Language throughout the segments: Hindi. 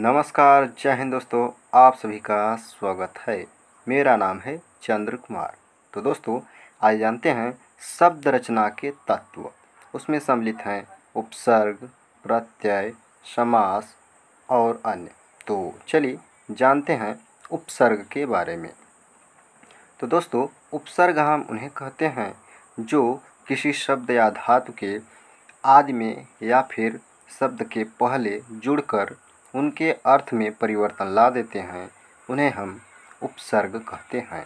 नमस्कार, जय हिंद दोस्तों। आप सभी का स्वागत है। मेरा नाम है चंद्र कुमार। तो दोस्तों, आज जानते हैं शब्द रचना के तत्व। उसमें सम्मिलित हैं उपसर्ग, प्रत्यय, समास और अन्य। तो चलिए जानते हैं उपसर्ग के बारे में। तो दोस्तों, उपसर्ग हम उन्हें कहते हैं जो किसी शब्द या धातु के आदि में या फिर शब्द के पहले जुड़कर उनके अर्थ में परिवर्तन ला देते हैं। उन्हें हम उपसर्ग कहते हैं।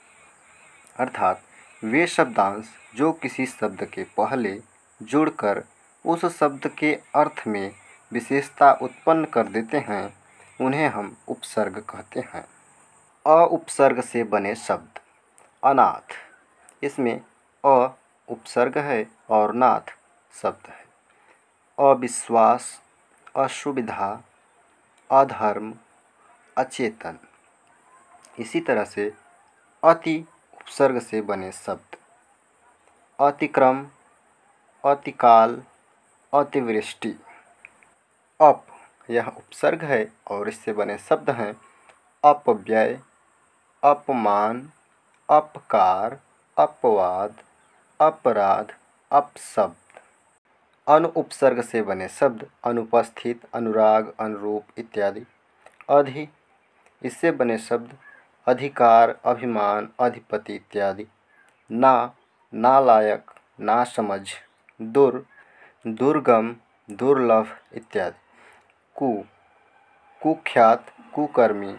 अर्थात वे शब्दांश जो किसी शब्द के पहले जुड़कर उस शब्द के अर्थ में विशेषता उत्पन्न कर देते हैं, उन्हें हम उपसर्ग कहते हैं। अ उपसर्ग से बने शब्द। अनाथ, इसमें अ उपसर्ग है और नाथ शब्द है। अविश्वास, असुविधा, अधर्म, अचेतन। इसी तरह से अति उपसर्ग से बने शब्द। अतिक्रम, अतिकाल, अतिवृष्टि। अप, यह उपसर्ग है और इससे बने शब्द हैं अपव्यय, अपमान, अपकार, अपवाद, अपराध, अपशब्द। अनु उपसर्ग से बने शब्द अनुपस्थित, अनुराग, अनुरूप इत्यादि। अधि, इससे बने शब्द अधिकार, अभिमान, अधिपति इत्यादि। ना, नालायक, नासमझ, दुर, दुर्गम, दुर्लभ इत्यादि। कु, कुख्यात, कुकर्मी।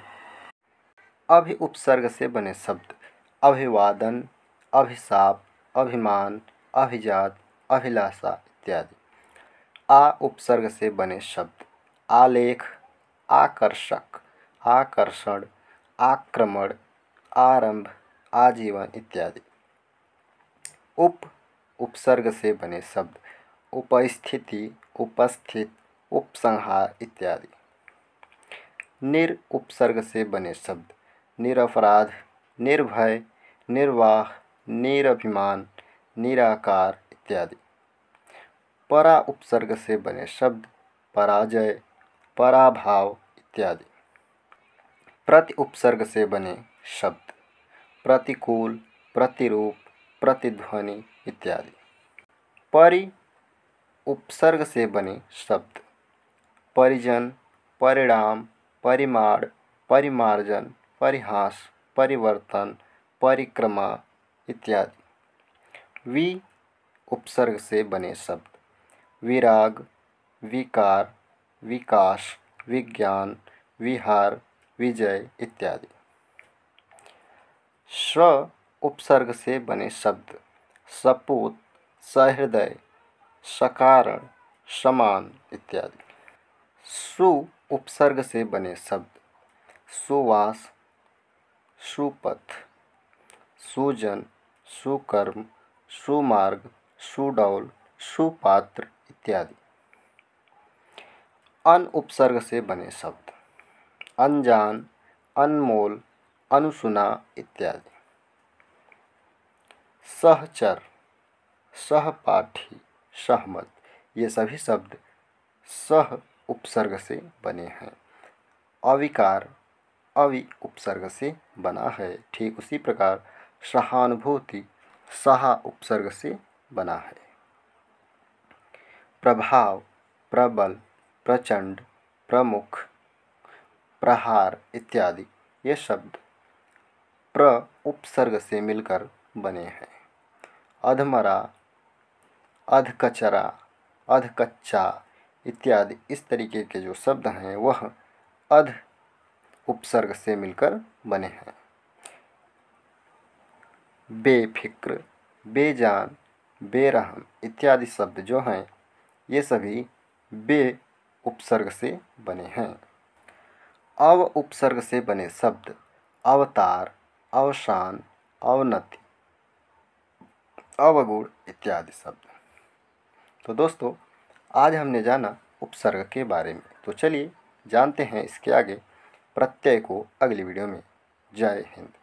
अभि उपसर्ग से बने शब्द अभिवादन, अभिशाप, अभिमान, अभिजात, अभिलाषा इत्यादि। आ उपसर्ग से बने शब्द आलेख, आकर्षक, आकर्षण, आक्रमण, आरंभ, आजीवन इत्यादि। उप उपसर्ग से बने शब्द उपस्थिति, उपस्थित, उपसंहार इत्यादि। निर उपसर्ग से बने शब्द निरपराध, निर्भय, निर्वाह, निरभिमान, निराकार इत्यादि। परा उपसर्ग से बने शब्द पराजय, पराभाव इत्यादि। प्रति उपसर्ग से बने शब्द प्रतिकूल, प्रतिरूप, प्रतिध्वनि इत्यादि। परि उपसर्ग से बने शब्द परिजन, परिणाम, परिमाण, परिमार्जन, परिहास, परिवर्तन, परिक्रमा इत्यादि। वि उपसर्ग से बने शब्द विराग, विकार, विकास, विज्ञान, विहार, विजय इत्यादि। स्व उपसर्ग से बने शब्द सपूत, सहृदय, सकारण, समान इत्यादि। सु उपसर्ग से बने शब्द सुवास, सुपथ, सुजन, सुकर्म, सुमार्ग, सुडौल, सुपात्र इत्यादि। अन उपसर्ग से बने शब्द अनजान, अनमोल, अनुसुना इत्यादि। सहचर, सहपाठी, सहमत, ये सभी शब्द सह उपसर्ग से बने हैं। अविकार अवि उपसर्ग से बना है। ठीक उसी प्रकार सहानुभूति सहा उपसर्ग से बना है। प्रभाव, प्रबल, प्रचंड, प्रमुख, प्रहार इत्यादि ये शब्द प्र उपसर्ग से मिलकर बने हैं। अधमरा, अधकचरा, अधकच्चा इत्यादि इस तरीके के जो शब्द हैं वह अध उपसर्ग से मिलकर बने हैं। बेफिक्र, बेजान, बेरहम इत्यादि शब्द जो हैं ये सभी बे उपसर्ग से बने हैं। अव उपसर्ग से बने शब्द अवतार, अवसान, अवनति, अवगुण इत्यादि शब्द। तो दोस्तों, आज हमने जाना उपसर्ग के बारे में। तो चलिए जानते हैं इसके आगे प्रत्यय को अगली वीडियो में। जय हिंद।